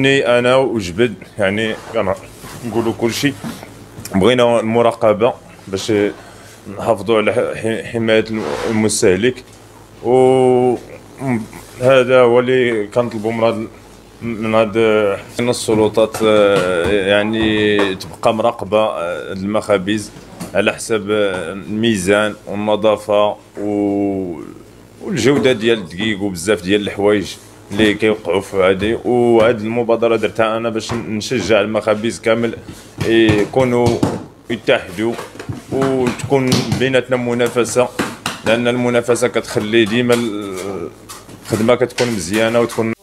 مني انا وجبد يعني كنقولوا كلشي. بغينا المراقبه باش نحافظوا على حمايه المستهلك، وهذا هو اللي كنطلبوا من هاد السلطات، يعني تبقى مراقبه المخابز على حسب الميزان والنظافه والجوده ديال الدقيق وبزاف ديال الحوايج اللي كيوقعوا في هذه. وهذه المبادره درتها انا باش نشجع المخابز كامل يكونوا يتحدوا وتكون بيناتنا منافسه، لان المنافسه كتخلي ديما الخدمه كتكون مزيانه وتكون